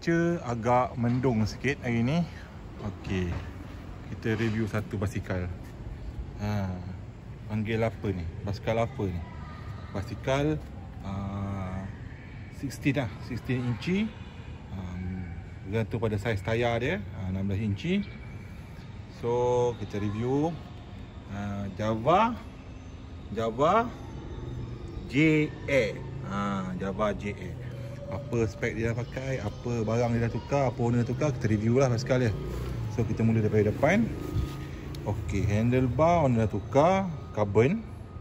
cuaca agak mendung sikit hari ni. Okey, kita review satu basikal. Panggil apa ni? Basikal apa ni? Basikal 16 inci. Bergantung pada saiz tayar dia, 16 inci. So kita review Java JA. Java JA. Apa spek dia dah pakai, apa barang dia dah tukar, apa owner dah tukar, kita review lah basikal dia. So kita mula daripada depan. Okey, handlebar owner dah tukar, carbon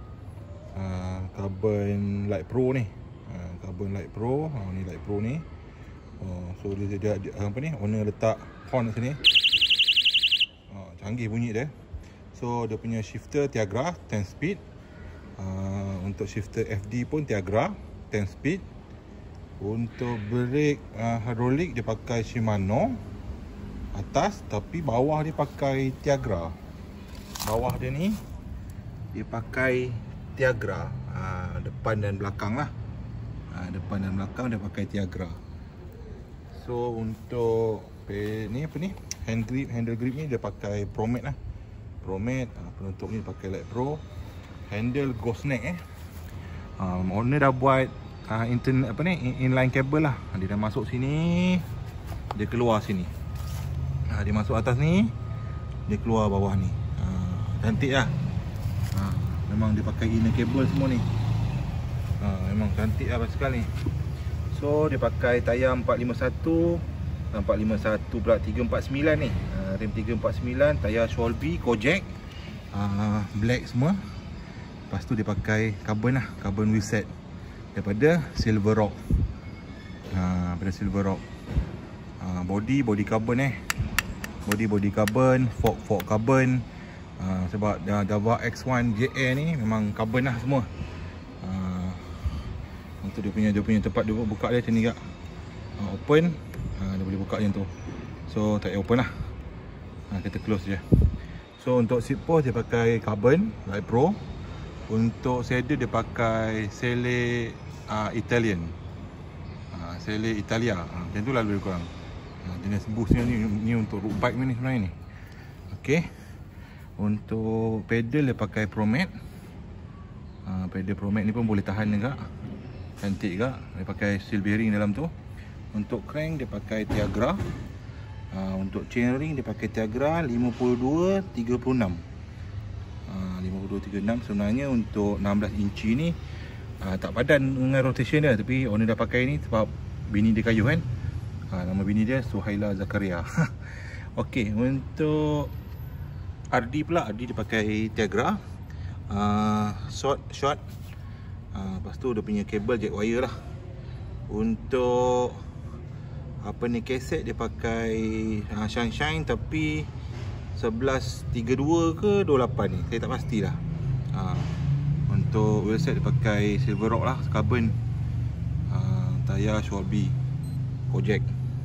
light pro ni. Carbon light pro, ni light pro ni. So dia apa ni, owner letak horn kat sini. Canggih bunyi dia. So dia punya shifter Tiagra 10 speed. Untuk shifter FD pun Tiagra 10 speed. Untuk brake hydraulic dia pakai Shimano atas, tapi bawah dia pakai Tiagra. Bawah dia ni dia pakai Tiagra, depan dan belakang lah. Depan dan belakang dia pakai Tiagra. So untuk ni apa ni, handle grip ni dia pakai Promet lah. Promet. Penutup ni pakai Light Pro. Handle ghost neck owner dah buat inline cable lah. Dia dah masuk sini, dia keluar sini. Dia masuk atas ni, dia keluar bawah ni. Cantik lah. Memang dia pakai inner cable semua ni. Memang cantik lah basikal ni. So dia pakai tayar 451 pula 349 ni. Rim 349, tayar Shelby Kojak, black semua. Lepas tu dia pakai carbon lah, carbon wheel set daripada Silver Rock. Daripada Silver Rock. Body carbon body carbon, fork carbon. Sebab Java X1 JA ni memang carbon lah semua. Untuk dia punya tempat dia buka dia macam ni kak. Open, dia boleh buka macam tu. So tak payah open lah. Kita close je. So untuk seat post dia pakai carbon Light Pro. Untuk saddle dia pakai Selle Italian. Selle Italia. Macam tu lah lebih kurang. Jenis boostnya ni untuk road bike ni sebenarnya ni. Okey. Untuk pedal dia pakai Promet. Pedal Promet ni pun boleh tahan juga. Cantik juga. Dia pakai steel bearing dalam tu. Untuk crank dia pakai Tiagra. Untuk chainring dia pakai Tiagra 5236. 5236. Sebenarnya untuk 16 inci ni tak padan dengan rotation dia, tapi owner dah pakai ni sebab bini dia kayu kan. Nama bini dia Suhaila Zakaria. Okey, untuk RD pula, RD dia pakai Tiagra short. Lepas tu dia punya kabel jack wire lah. Untuk apa ni, kaset dia pakai Sunshine, tapi 1132 ke 28 ni, saya tak pastilah. Untuk wheelset dia pakai Silver Rock lah, carbon. Tayar Shelby Kojak.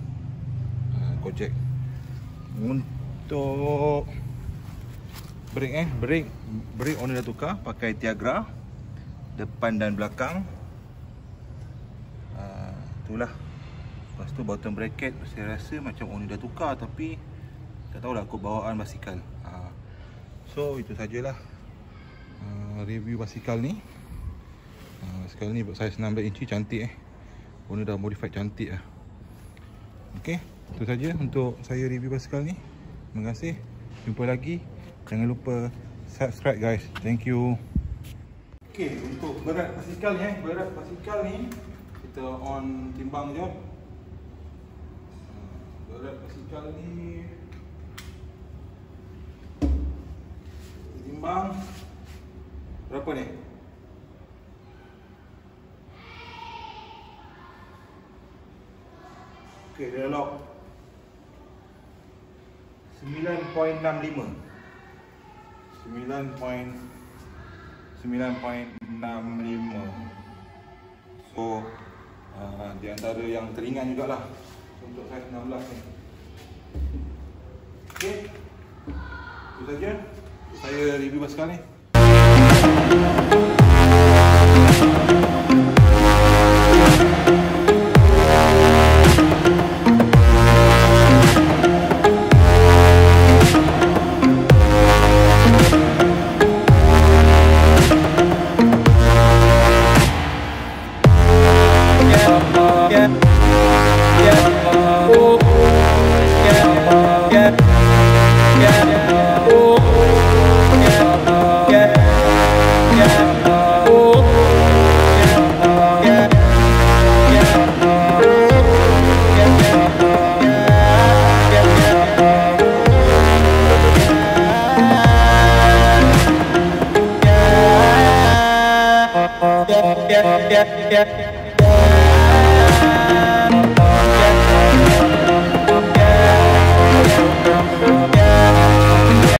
Untuk brake owner dah tukar, pakai Tiagra depan dan belakang. Itulah. Lepas tu bottom bracket saya rasa macam owner dah tukar, tapi tak tahulah kot bawaan basikal. So itu sajalah review basikal ni. Basikal ni saiz 16 inci, cantik owner dah modified cantik lah. Okey, itu saja untuk saya review basikal ni. Terima kasih. Jumpa lagi. Jangan lupa subscribe guys. Thank you. Okey, untuk berat basikal ni kita on timbang je. Berat basikal ni timbang berapa ni? Okey, dia lock 9.65. 9.65. So di antara yang teringan jugalah untuk saiz 16 ni. Okey, itu saja saya review basikal ni. yeah, yeah, yeah.